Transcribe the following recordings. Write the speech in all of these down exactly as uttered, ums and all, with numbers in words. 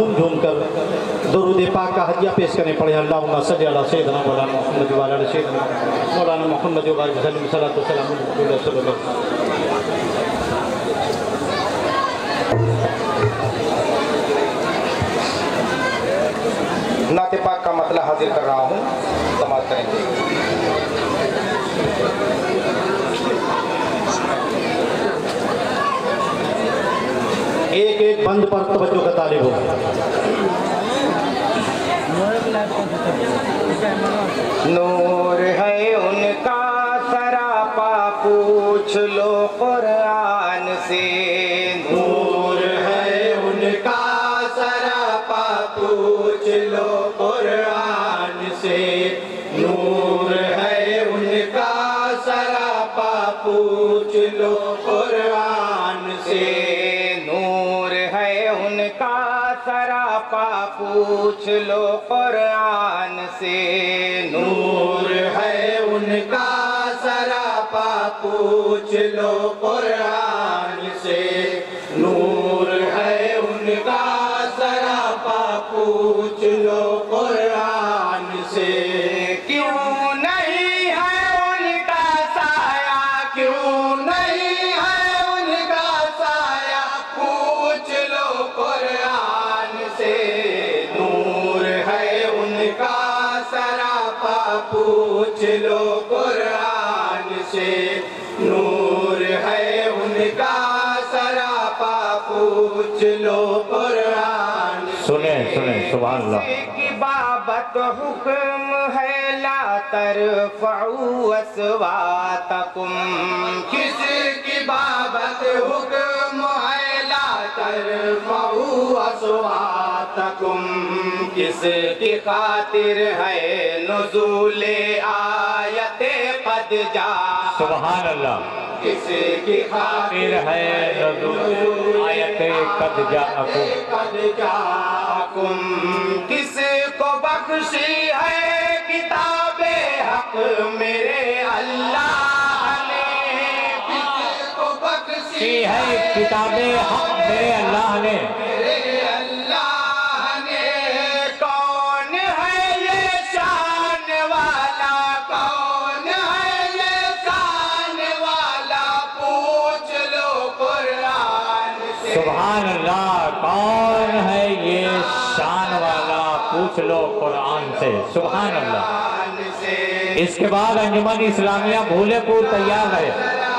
جھوم جھوم کر درود پاک کا ہدیہ پیش کرنے پڑے. اللہم صلی علی سیدنا مولانا محمد وعلی آل سیدنا مولانا محمد وبارک وسلم. صلاۃ و سلام علی رسول اللہ. نعت پاک کا مطلع حاضر کر رہا ہوں، سماعت کریں گے. ایک ایک بند پر توجہ کا طالب ہو. نور ہے ان کا سراپا پوچھ لو قرآن سے. نور ہے ان کا سراپا پوچھ لو قرآن سے. نور ہے ان کا سراپا پوچھ لو قرآن سے. نور ہے ان کا سراپا پوچھ لو قرآن سے. نور ہے ان کا سراپا پوچھ لو قرآن سے. نور ہے ان کا سراپا پوچھ لو قرآن سے. کیوں نہیں ہے ان کا سایہ، کیوں نہیں ہے ان کا سایہ، پوچھ لو قرآن سے. نور ہے ان کا سراپا پوچھ لو قرآن سے. نور ہے ان کا سراپا پوچھ لو قرآن سے. سنیں سنیں سبحان اللہ. کسی کی بابت حکم ہے لا ترفعوا اصواتکم. کسی کی بابت حکم ہے لا ترفعوا اصواتکم. کس کی خاطر ہے نزول آیت قد جاء. سبحان اللہ. کس کی خاطر ہے نزول آیت قد جاءکم. قد جاءکم. کس کو بخشی ہے کتاب حق میرے اللہ نے. کس کو بخشی ہے کتاب حق میرے اللہ نے. میرے اللہ نے. کون ہے یہ شان والا، کون ہے یہ شان والا، پوچھ لو قرآن سے. سبحان اللہ. کون ہے یہ شان والا، پوچھ لو قرآن سے. سبحان اللہ. اس کے بعد انجمن اسلامیہ بھولے پور تیار ہے.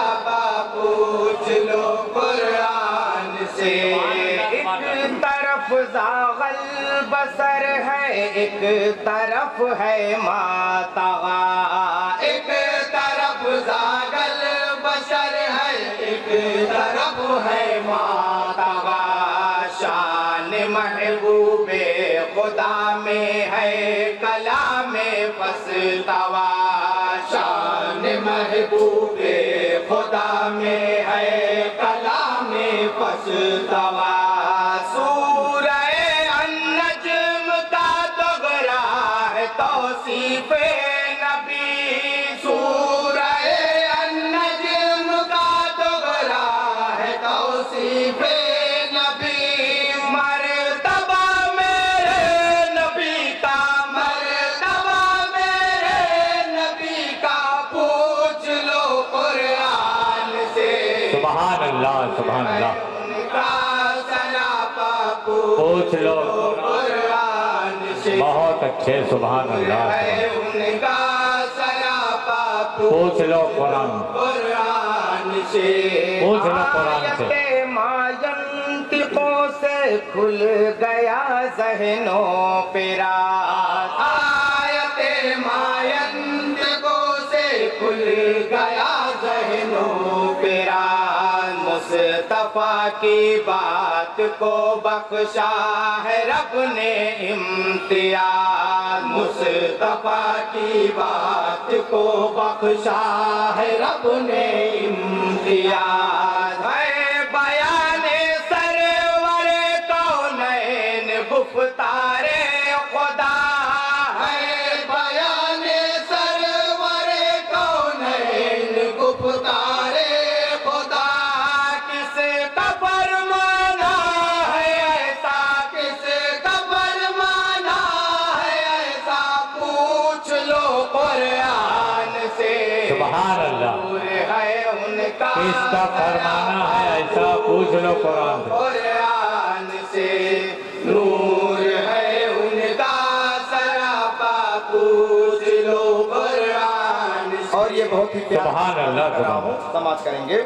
پوچھ لو قرآن سے. ایک طرف زاغل بصر ہے، ایک طرف ہے ما طغی. ایک طرف زاغل بشر ہے، ایک طرف ہے ما طغی. شان محبوب خدا میں ہے کلام فاستوی. شان محبوب خدا میں ہے کلام فاستوی. سورہ النجم کا دوغرا ہے توصیف نبی. سورہ النجم کا دوغرا ہے توصیف نبی. مرتبہ میرے نبی کا، مرتبہ میرے نبی کا، پوچھ لو قرآن سے. سبحان اللہ. سبحان اللہ. ان کا سراپا پوچھ لو قرآن سے. بہت اچھے. سبحان اللہ. ہے ان کا سراپا پوچھ لو قرآن. قرآن سے. پوچھ لو قرآن سے. آیت ما ینطقوں سے کھل گیا ذہنوں پہ راز. آیت ما ینطقوں سے کھل گیا ذہنوں پہ راز. مصطفیٰ کی بات کو بخشا ہے رب نے امتیاز. مصطفیٰ کی بات کو بخشا ہے رب نے امتیاز. ہے بیان سرور کونین گفتار خدا. ہے بیان سرور کونین گفتار خدا. کس کا فرمانا ہے ایسا، کس اس کا فرمانا ہے ایسا پوچھ لو قرآن سے قرآن سے نور ہے ان کا سراپا پوچھ لو قرآن سے. اور یہ بہت ہی پیارا سبحان اللہ سبحان اللہ. سماعت کریں گے.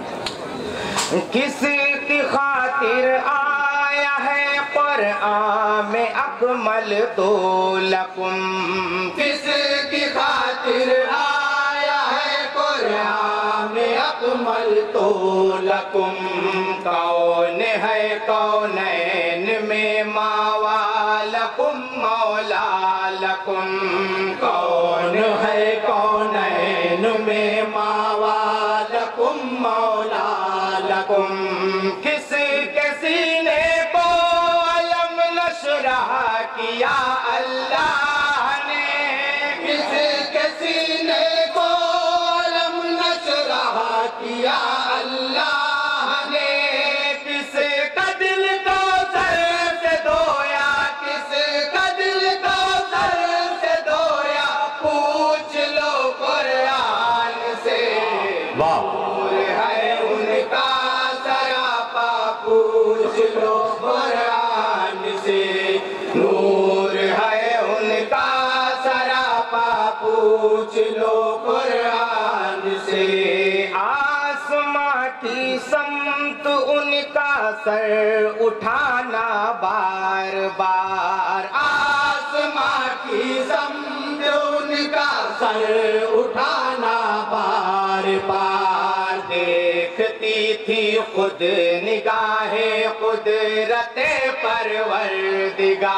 کس کی خاطر آیا ہے قرآن میں اکمل تو لکم. کس کی خاطر آیا ہے قرآن میں اکمل تو لکم. کون ہے کونین میں ماوا لکم مولا لکم. کون ہے کونین میں ماوا لکم مولا لکم. کس کے سینے کو علم نشرح کیا اللہ نے. کس کے سینے کو علم نشرح کیا اللہ نے. کس کا دل کو سر سے دھویا. کس کا دل کو سر سے دھویا. پوچھ لو قرآن سے. واہ نور ہے ان کا سراپا پوچھ لو قرآن سے. نور ہے ان کا سراپا پوچھ لو قرآن سے. آسماں کی سمت ان کا سر اٹھانا بار بار. آسماں کی سمت ان کا سر اٹھانا بار بار. دیکھتی تھی خود نگاہ قدرت پروردگار.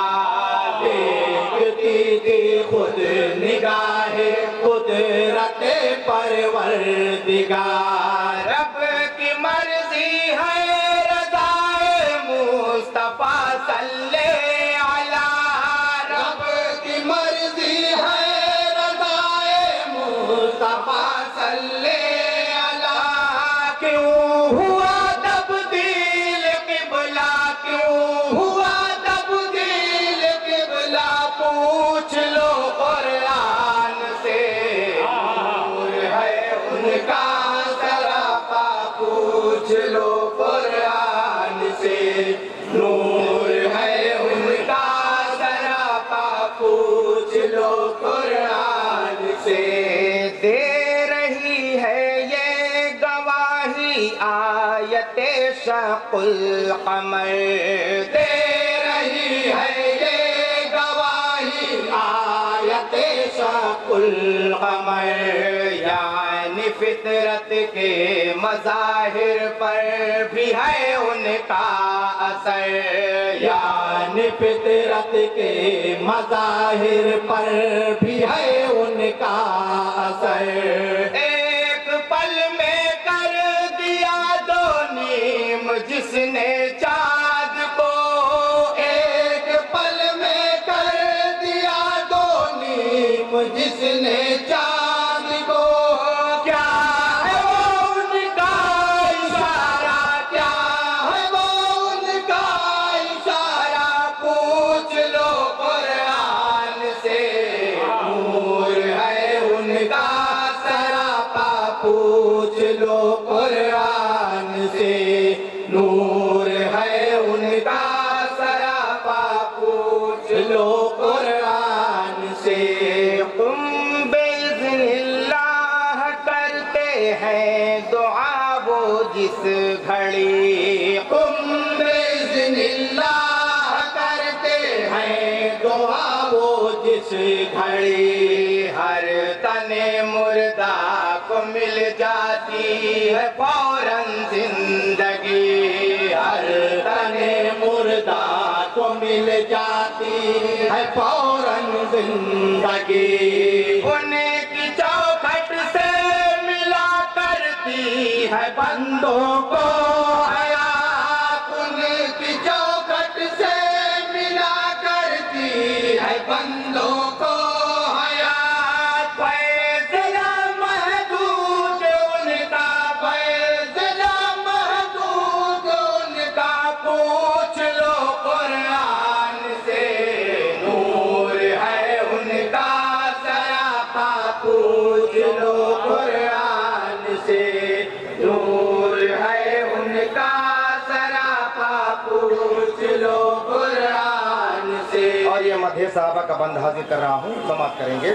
دیکھتی تھی خود نگاہ قدرت پروردگار. رب کی مرضی ہے رضائے مصطفیٰ صلی علی. رب کی مرضی ہے رضائے مصطفیٰ صلی علی. کیوں ہوا تبدیل قبلہ. کیوں ہوا تبدیل قبلہ. پوچھ لو قرآن سے. نور ہے ان کا سراپا پوچھ لو قرآن سے. نور ہے ان کا سراپا پوچھ لو قرآن سے. دے رہی ہے یہ گواہی آیت شق القمر. دے رہی ہے یہ گواہی آیت شق القمر. یعنی فطرت کے مظاہر پر بھی ہے ان کا اثر. یعنی فطرت کے مظاہر پر بھی ہے ان کا اثر. ایک پل میں کر دیا دو نیم جس نے چاند کو. ایک پل میں کر دیا دو نیم جس نے چاند کو. کیا ہے وہ ان کا اشارہ. کیا ہے وہ ان کا اشارہ. پوچھ لو قرآن سے. نور ہے ان کا سراپا پوچھ لو قرآن سے. نور ہے ان کا سراپا پوچھ لو قرآن سے. تم بِإِذْنِ اللہ کرتے ہیں دعا وہ جس گھڑی. تم بِإِذْنِ اللہ کرتے ہیں دعا وہ جس گھڑی. ہر تن مردہ کو مل جاتی ہے فوراً زندگی. ہر تن مردہ کو مل جاتی ہے فوراً زندگی. ان کی چوکھٹ سے ملا کرتی ہے بندوں کو حیات. ان کی چوکھٹ سے ملا کرتی ہے بندوں کو حیات. فیصلہ محدود ان کا. فیصلہ محدود ان کا. پوچھ لو قرآن سے. نور ہے ان کا سراپا پوچھ لو قرآن سے. نور मध्य साहबा का बंद हाजिर कर रहा हूँ, समाप्त करेंगे।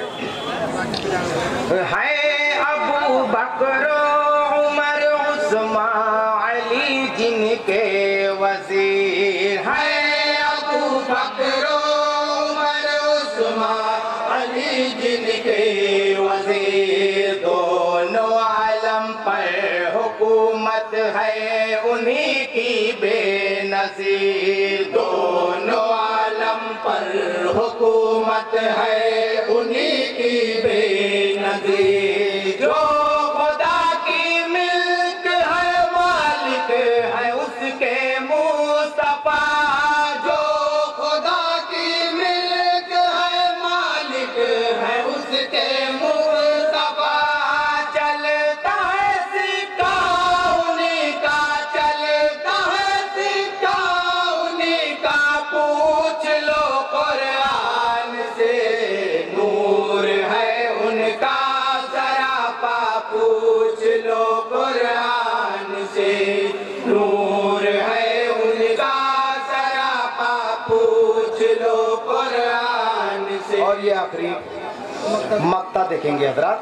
है अबू बकर उमर उस्मान अली जिनके वजीर, है अबू बकर उमर उस्मान अली जिनके वजीर, दोनों आलम पर हुकूमत है उन्हीं की बेनज़ीर, दोनों आलम पर हुकूमत है उन्हीं की बेनज़ीर, जो खुदा की मिल्क है मालिक है उसके मुस्तफा, जो खुदा की मिल्क है मालिक है उसके मुस्तफा, चलता है सिक्का उन्हीं का, चलता है सिक्का उन्हीं का, पूछ लो कुरान से, नूर है उनका सरापा, पूछ लो कुरान से, नूर है उनका सरापा, पूछ लो कुरान से। और ये आखिरी मक्ता देखेंगे हजरात।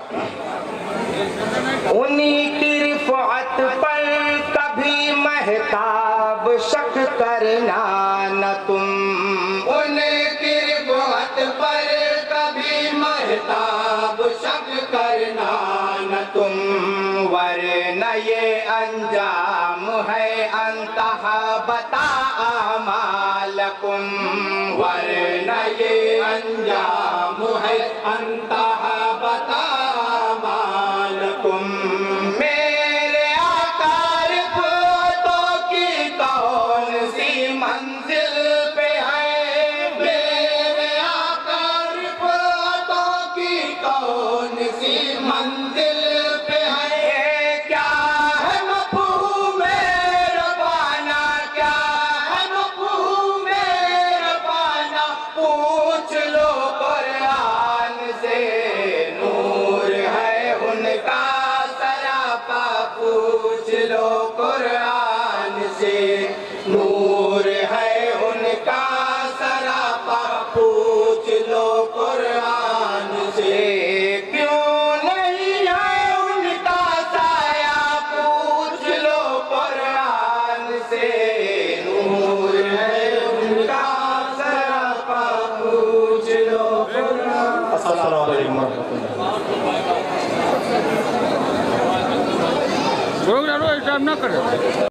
उन्हीं की रिफ़अत पर कभी महताब शक करना न तुम, उनकी रिफ़अत पर कभी महताब शक करना न तुम, वरना ये अंजाम है अंतहा बता आमालकुम, वरना ये अंजाम है अंतहा बता आमालकुम। मेरे आका रिफ़अतों की कौन सी मंजिल पे है, मेरे आका रिफ़अतों की कौन सी मंजिल पे है, क्या है मफ़हूम रबाना, क्या है मफ़हूम रबाना, पूछ लो कुरान से, नूर है उनका सरापा, पूछ लो कुरान से, नूर है उनका सरापा, पूछ लो कुरान से, क्यों नहीं है उनका साया, पूछ लो कुरान से, नूर है उनका सरापा, पूछ लो कुरान। अस्सलामु अलैकुम वरहमतुल्लाह। प्रोग्राम ना करे।